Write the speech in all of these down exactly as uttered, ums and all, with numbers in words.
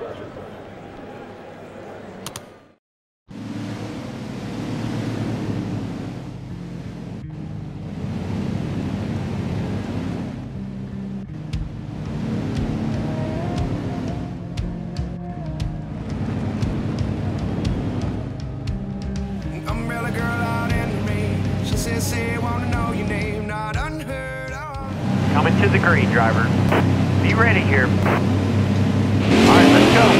Umbrella girl out in the rain. She says, say, wanna know your name, not unheard of. Coming to the green, driver. Be ready here. All right, let's go.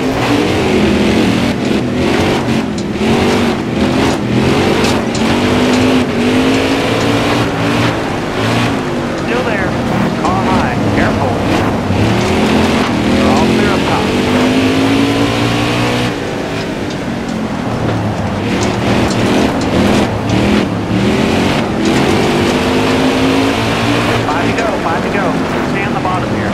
Still there. Car high. Careful. We're all clear up top. Five to go, five to go. Stay on the bottom here.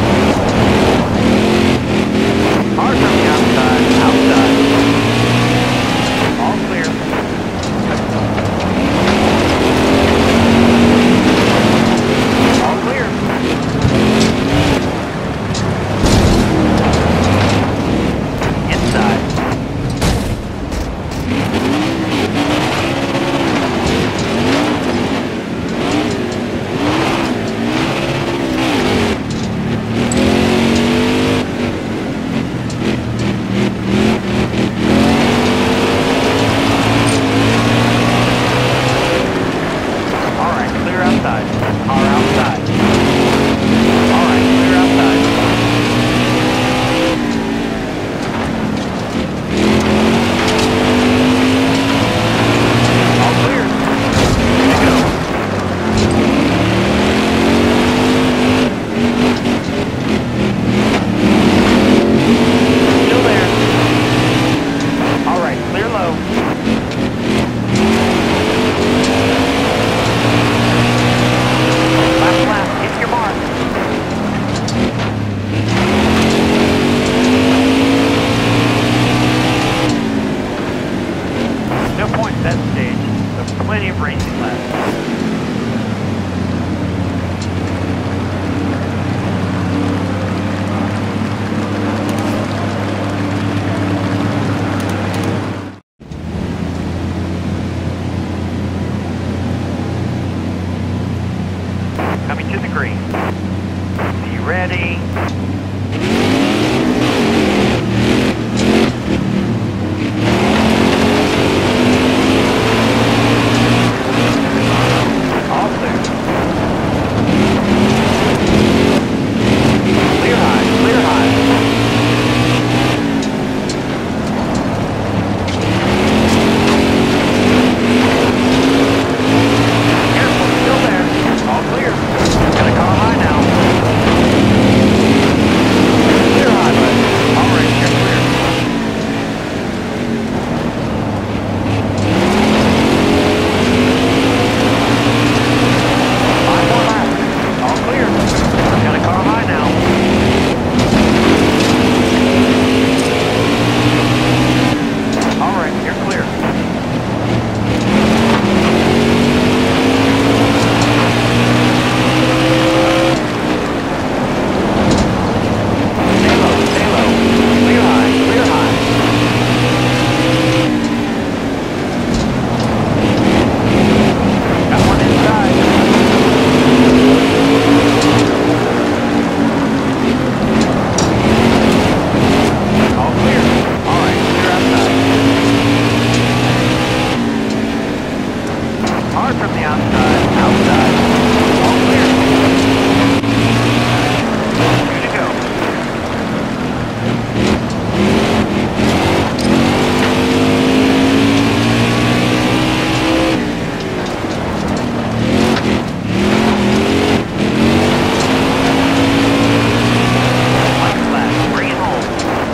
Hard from the outside, outside. All clear. All clear. Inside. Outside. Car outside. All right, clear outside. All clear. Here we go. Still there. All right, clear low. Last lap, hit your mark. No points at that stage, so plenty of racing left. Coming to the green. Be ready. All clear. Clear high, clear high. Careful, still there. All clear. Got a car high now. Clear high, bud. All right, you're clear. Five more laps. All clear. Got a car high now. All right, you're clear. Stay low, stay low. Clear high, clear high. Got one inside. All clear. All right, clear outside. Hard from the outside, outside. All clear. Two to go. Like a flash, bring it home.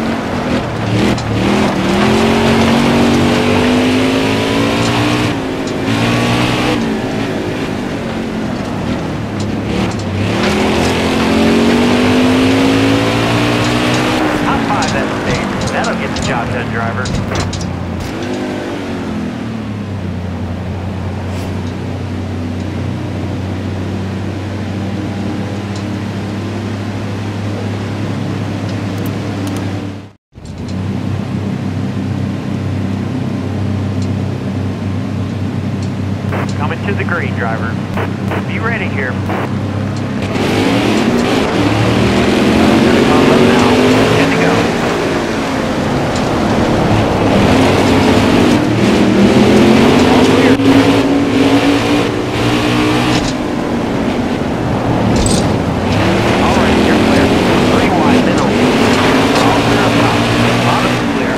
Top five that stage. That'll get the job done, driver. green, driver. Be ready here. Gonna come low now. Good to go. All clear. All right, you're clear. Three wide, middle. All clear up top. Bottom's clear.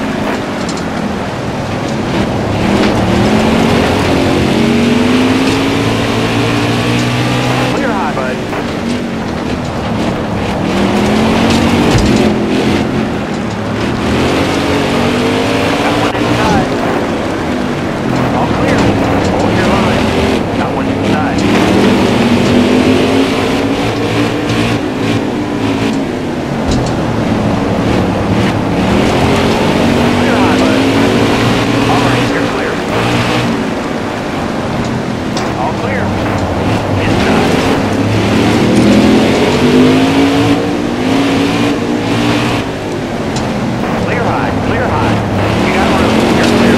Clear high, bud. Got one inside. All clear. Hold your line. Got one inside. Clear high, bud. All right, you're clear. All clear. Inside. Clear high, clear high. You got room. You're clear.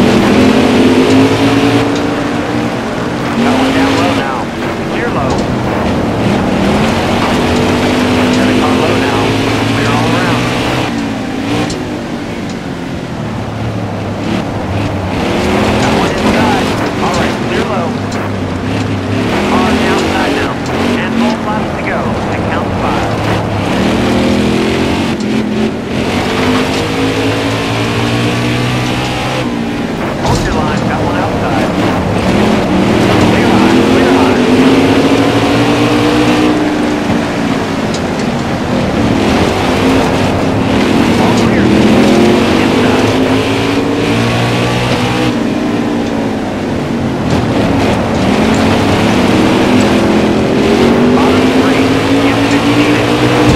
Got one down low now. Clear low. Gonna come low now. Clear all around. Got one inside. All right, clear low. Car on the outside now. And full laps to go. That counts five. Hold your line. Got one outside. Clear high. Clear high. All clear. Inside. Bottom three. Get it if you need it.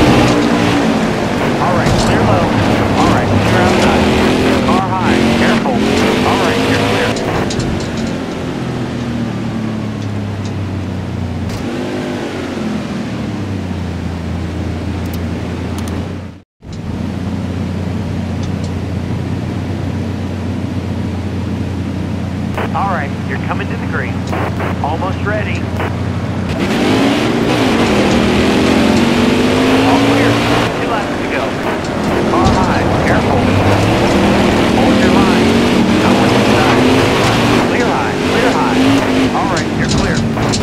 All right, clear low. All right, clear outside. Car high. Careful. All right, you're clear. All right, you're coming to the green. Almost ready. All clear. Two laps to go. Car high. Careful. Hold your line. Got one inside. Clear high. Clear high. All right, you're clear.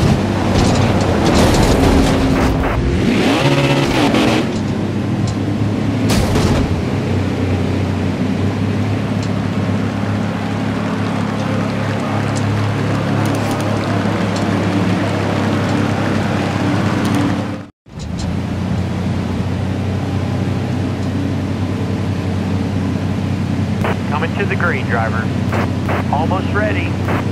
Coming to the green, driver. Almost ready.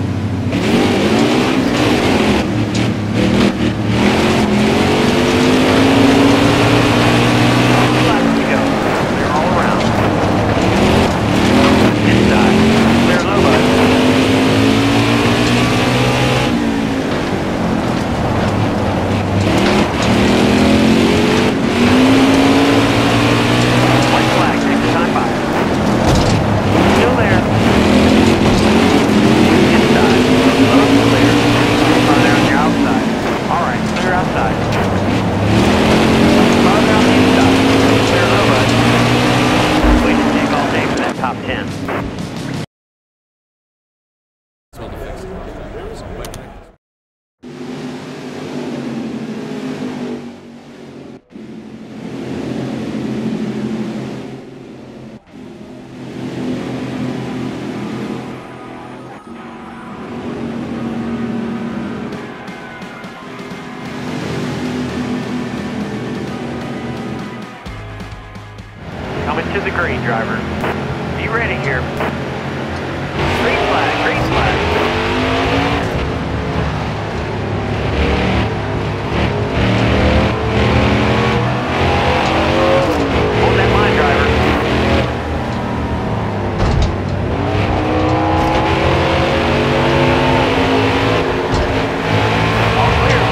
Two laps to go. Clear all around. Inside. Clear low, bud. White flag, take the time by. Still there. Inside. Low clear. Car there on your outside. All right, clear outside. Car there on the inside. Clear low, bud. We can take all day for that top ten. Coming to the green, driver. Be ready here. Green flag, green flag. Hold that line, driver. All clear.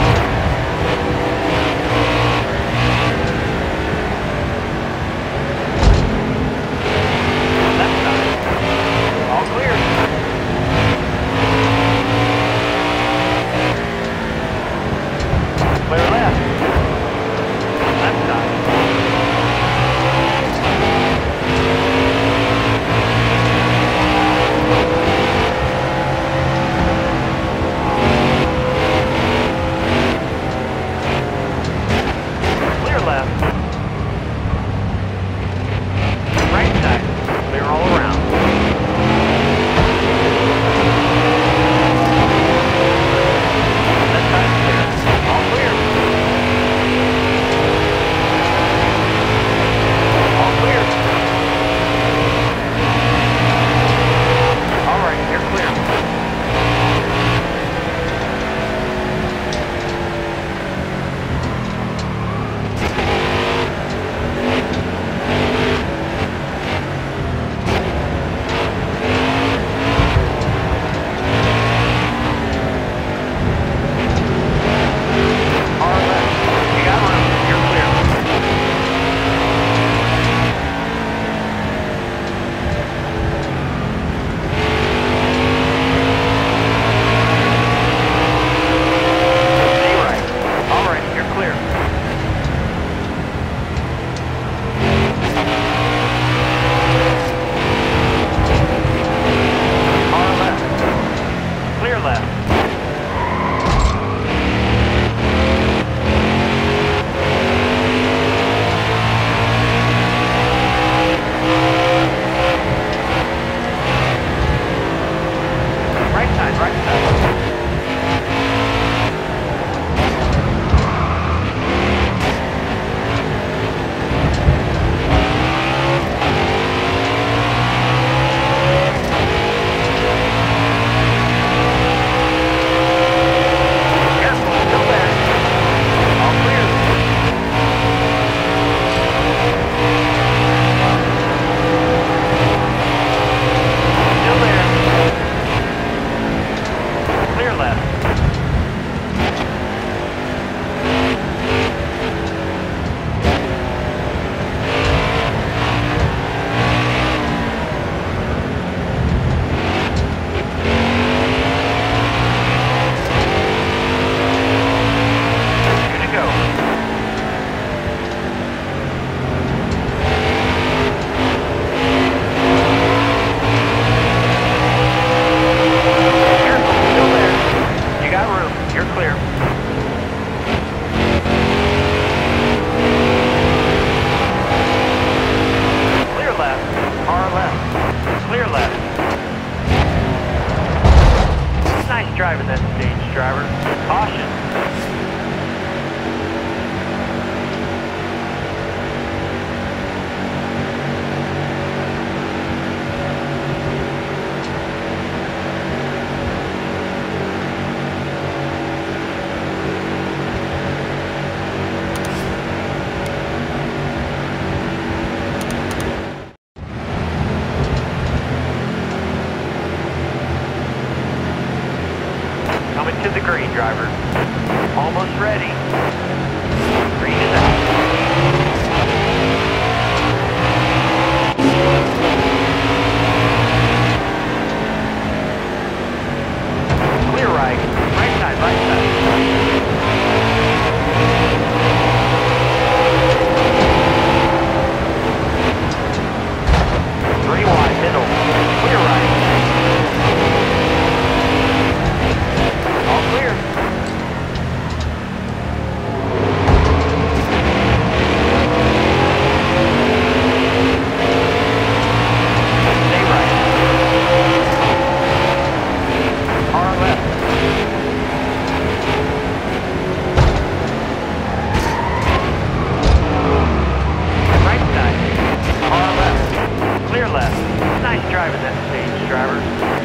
Left side. driving that stage, drivers.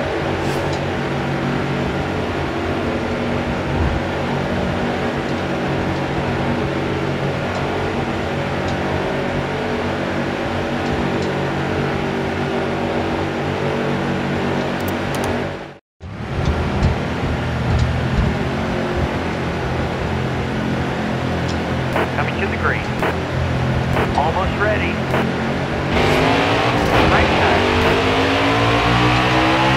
Coming to the green. Almost ready. Right side.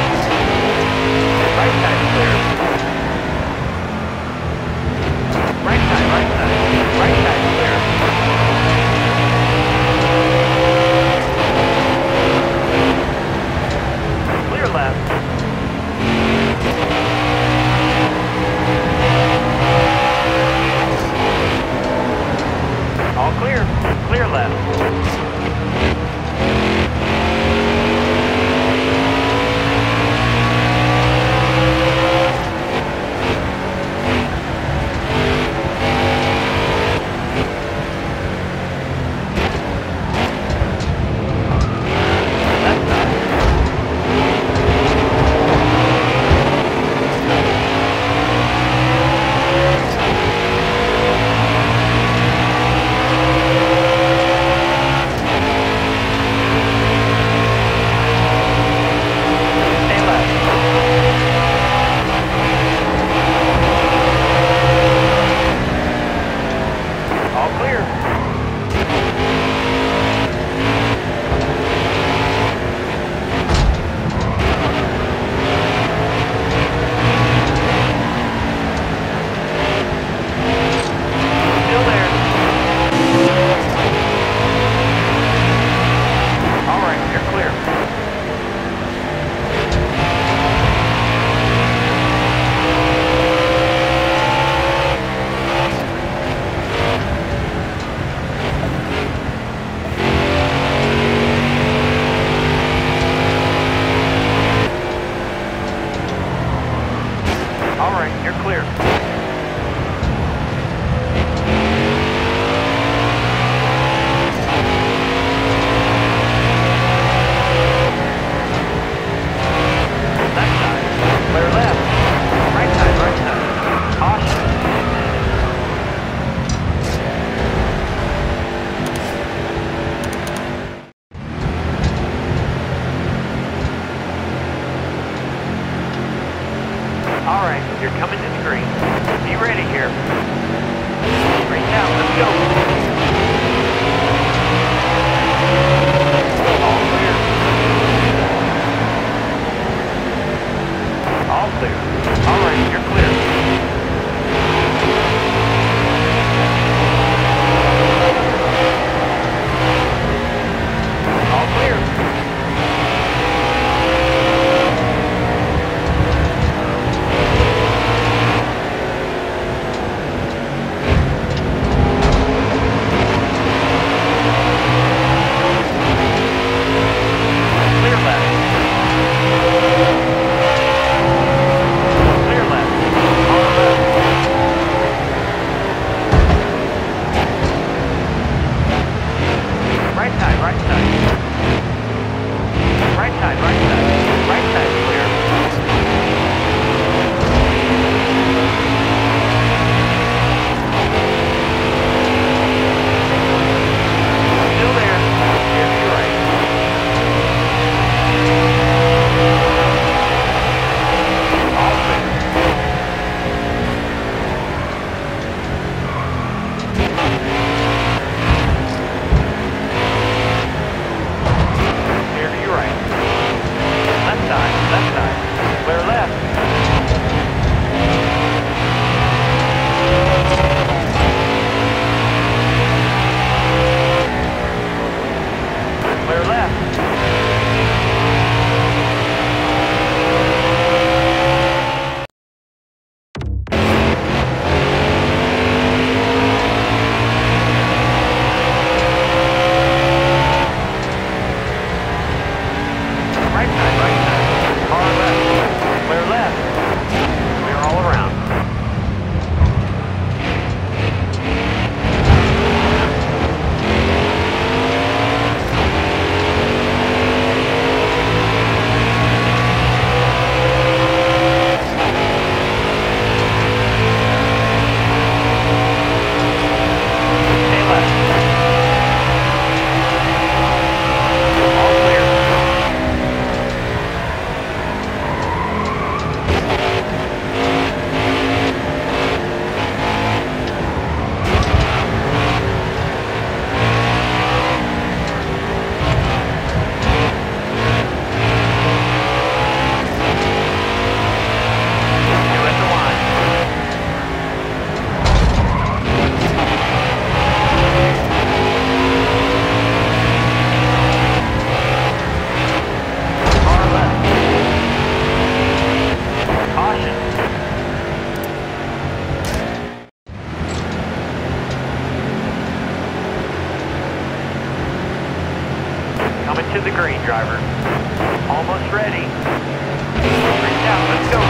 the green, driver. Almost ready. Three down, let's go.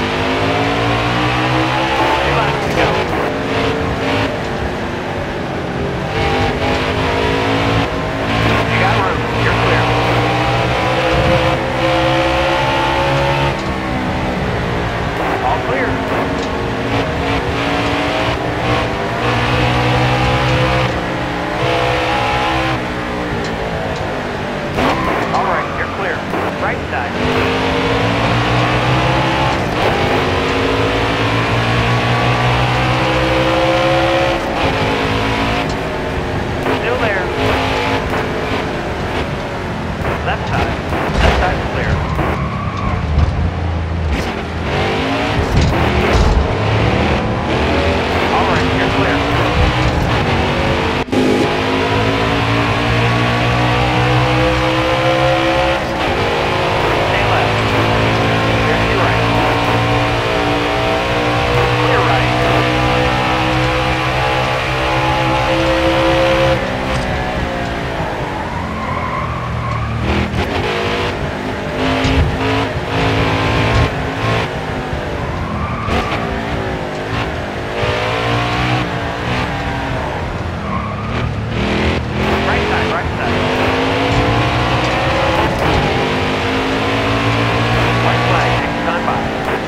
Two laps to go. You got room. You're clear. All clear. All right, you're clear. Right side. Still there. Left side. Left side clear. All right, you're clear. Stay left. Fifty right. Clear right. Right side, right side. White flag, next time by.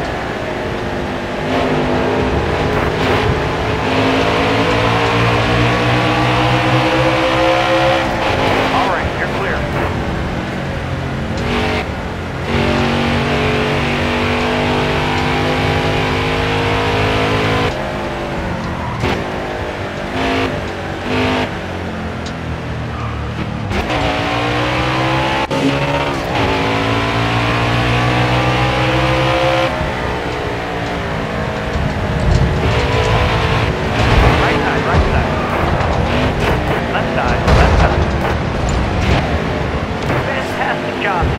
All right, you're clear. Right side, right side. Left side, left side. Fantastic job.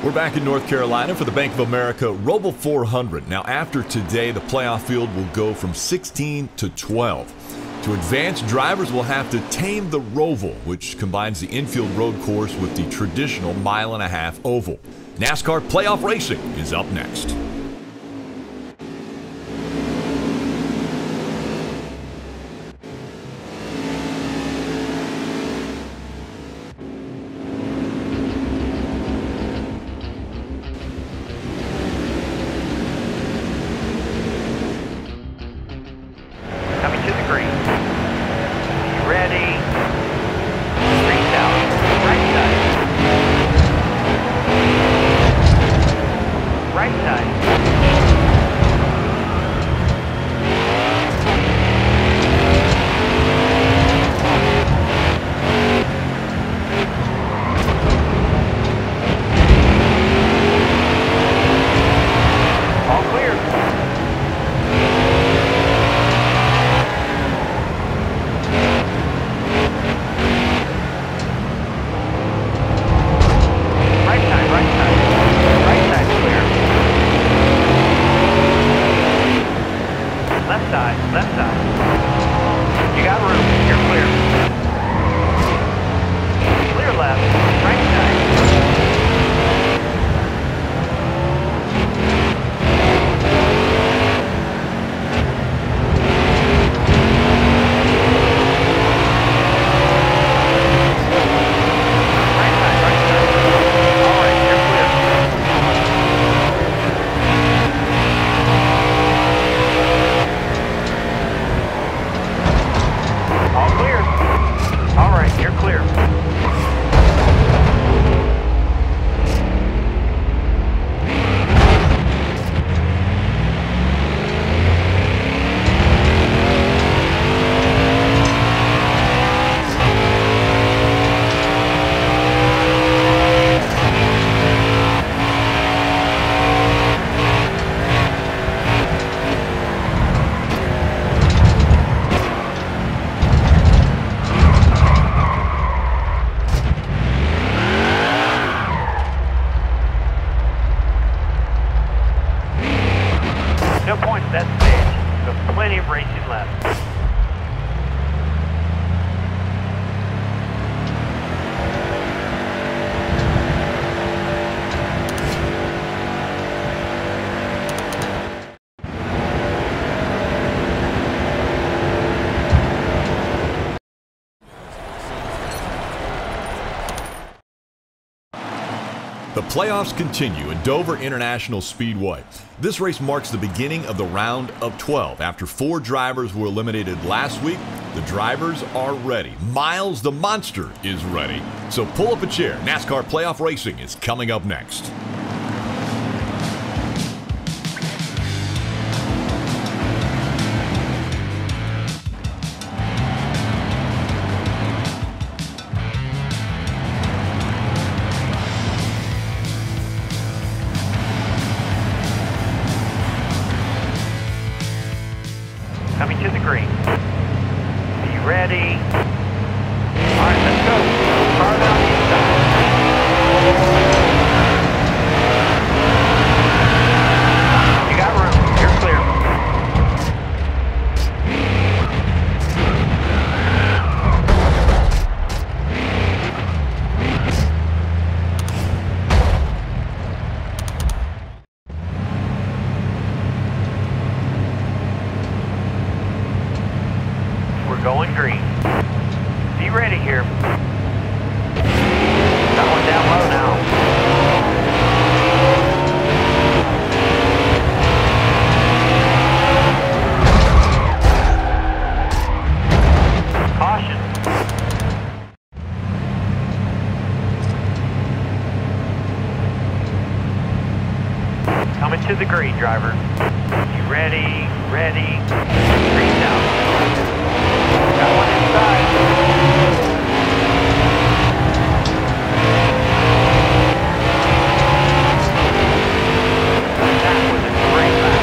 We're back in North Carolina for the Bank of America Roval four hundred. Now, after today, the playoff field will go from sixteen to twelve. To advance, drivers will have to tame the Roval, which combines the infield road course with the traditional mile and a half oval. NASCAR Playoff Racing is up next. Coming to the green. Ready. Green's out. Right side. Right side. All clear. Left side, left side. You got room, you're clear. Clear left, right side. Right side, right side. All right, you're clear. All clear. All right, you're clear. No points at that stage, so plenty of racing left. The playoffs continue at Dover International Speedway. This race marks the beginning of the round of twelve. After four drivers were eliminated last week, the drivers are ready. Miles the Monster is ready. So pull up a chair. NASCAR Playoff Racing is coming up next. Coming to the green. Be ready. All right, let's go. Car down the inside. You got room. You're clear. We're going green. Be ready here. That one down low now. Caution. Coming to the green, driver. You ready? Ready? Green's out. Got one inside. That was a great lap.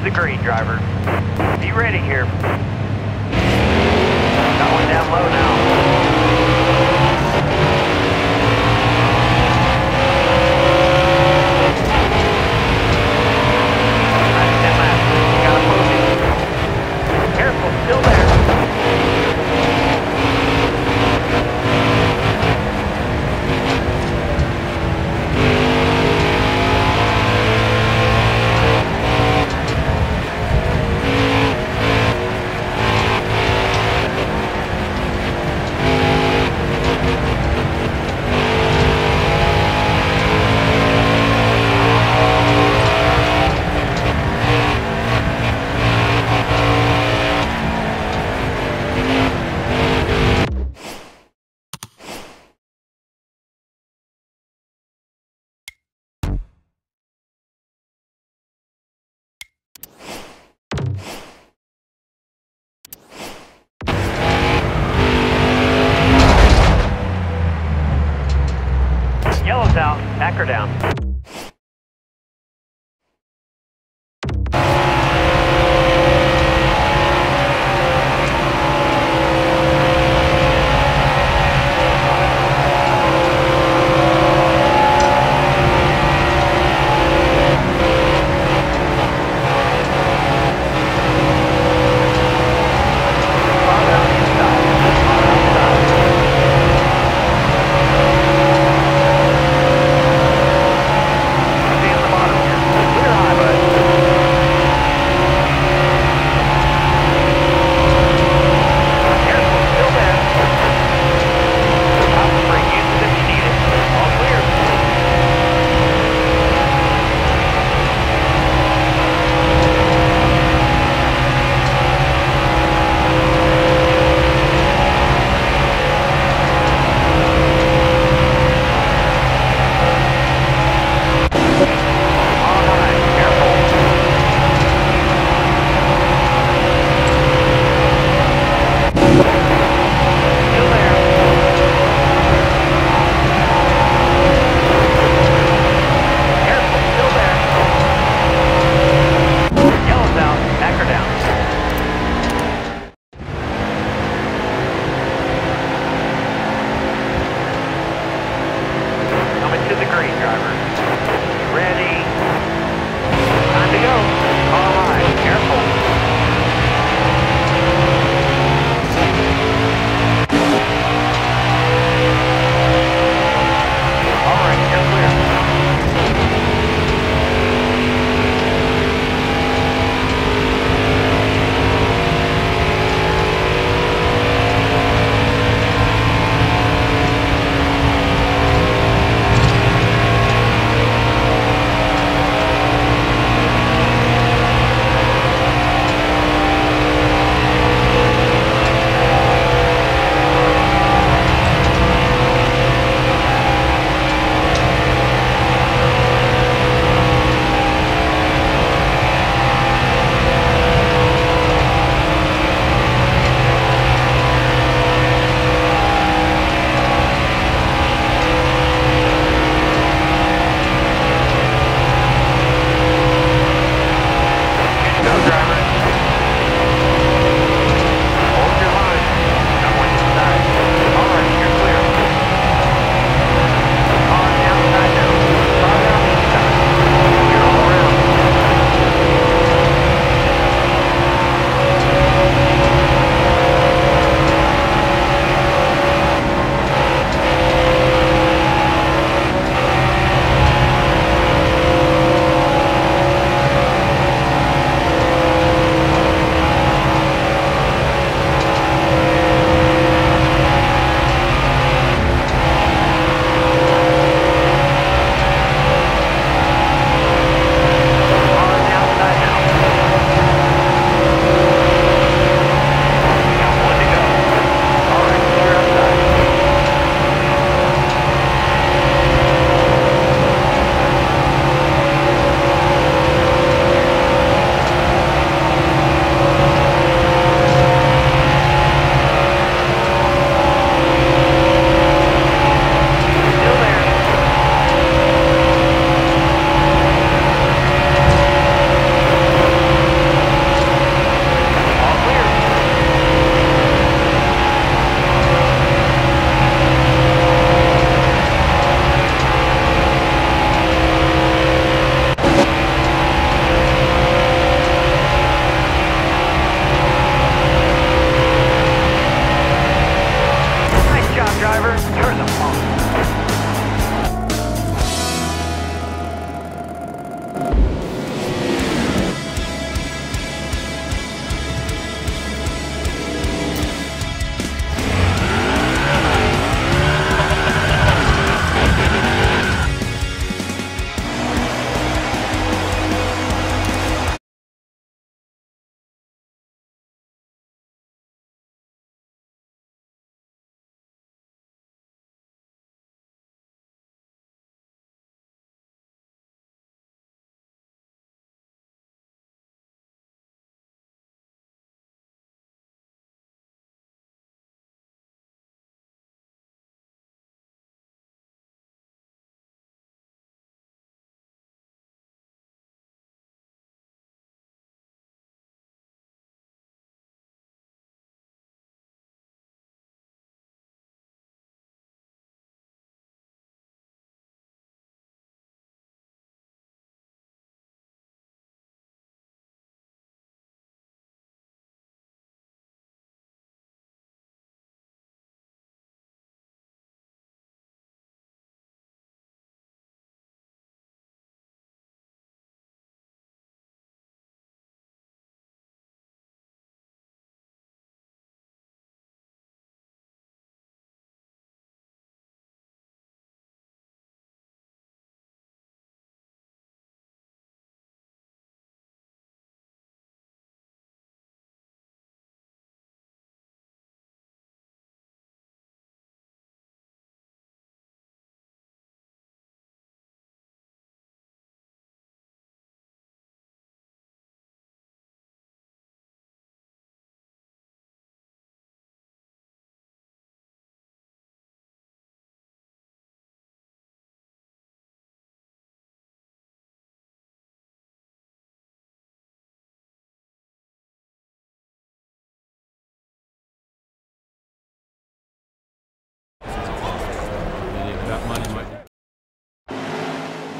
the green, driver. Be ready here. Got one down low now. Careful, still there. Yellow's out, anchor down.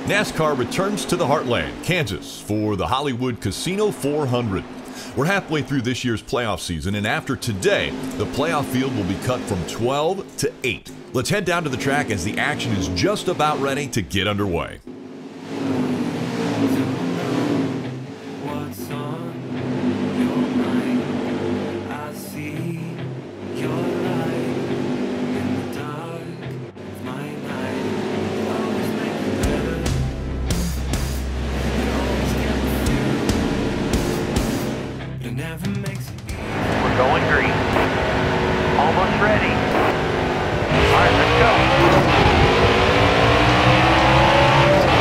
NASCAR returns to the Heartland, Kansas, for the Hollywood Casino four hundred. We're halfway through this year's playoff season, and after today, the playoff field will be cut from twelve to eight. Let's head down to the track as the action is just about ready to get underway. We're going green. Almost ready. All right, let's go.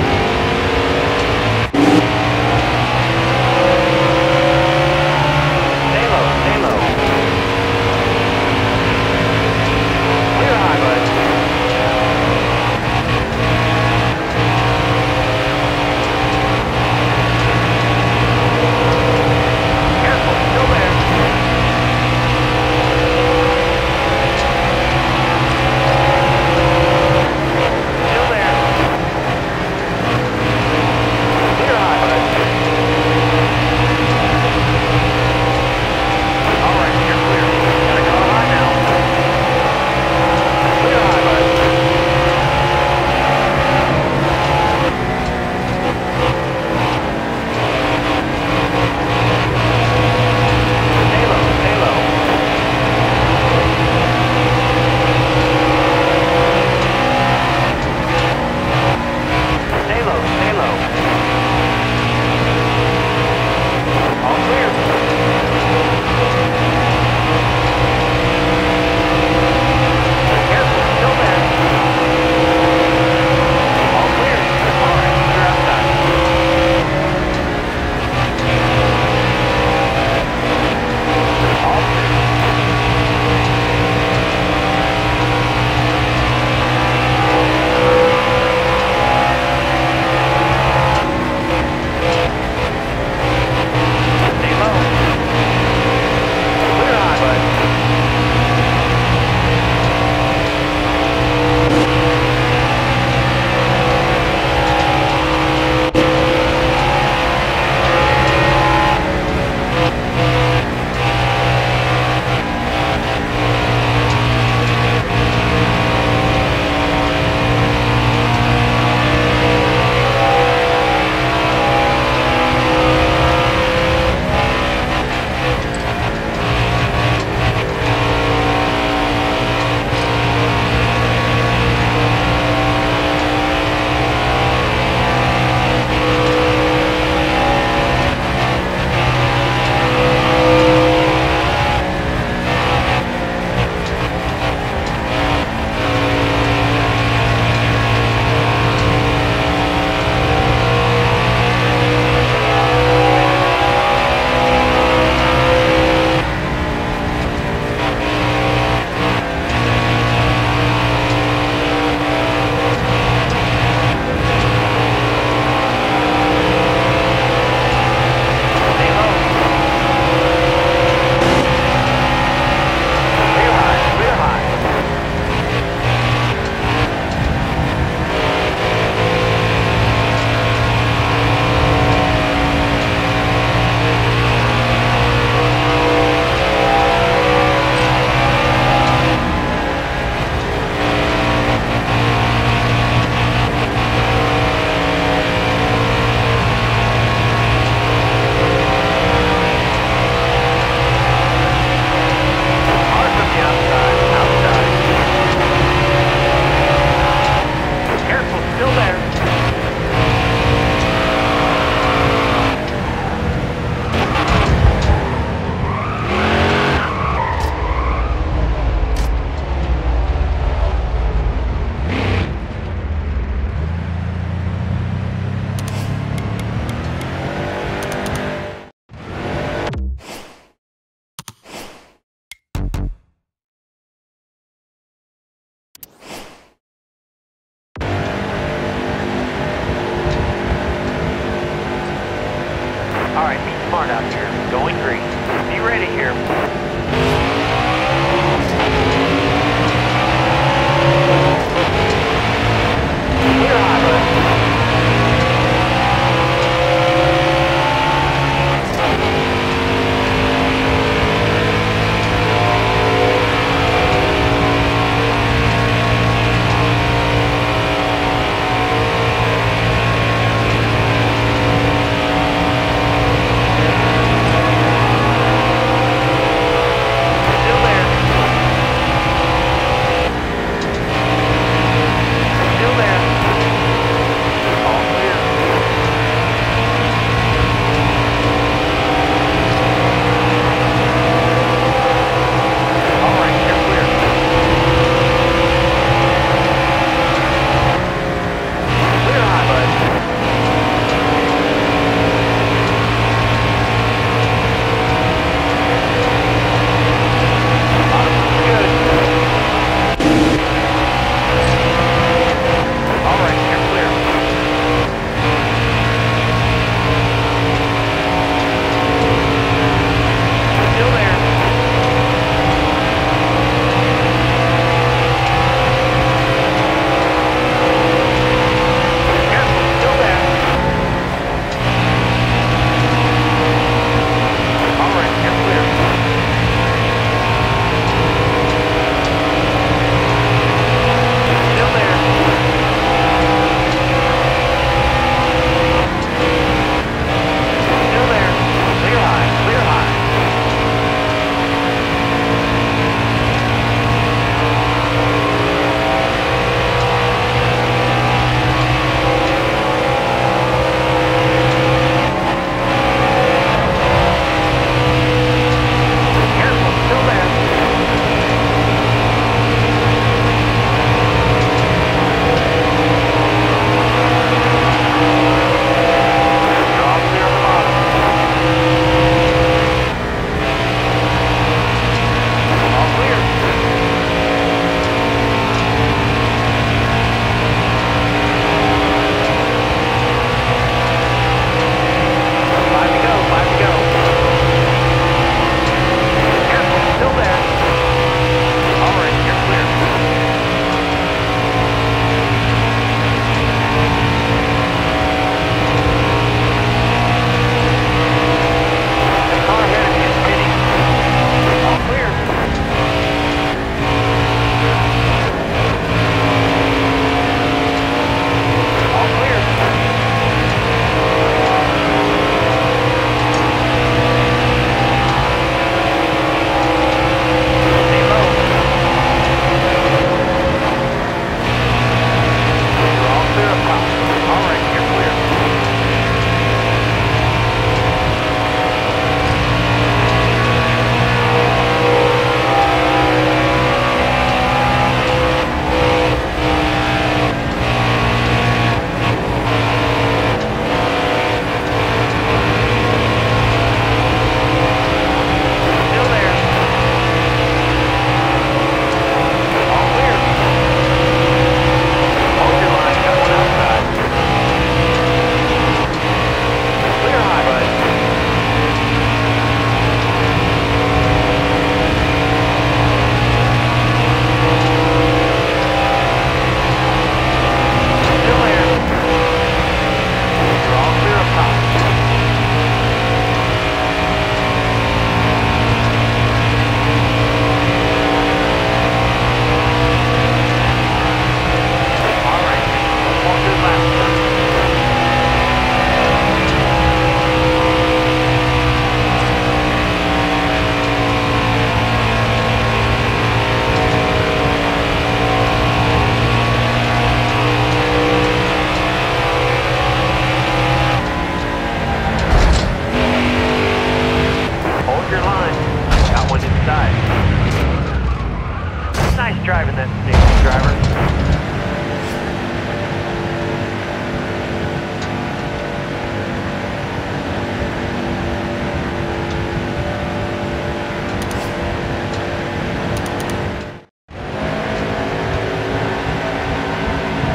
Nice driving that station, driver.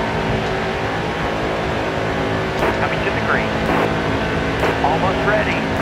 Coming to the green. Almost ready.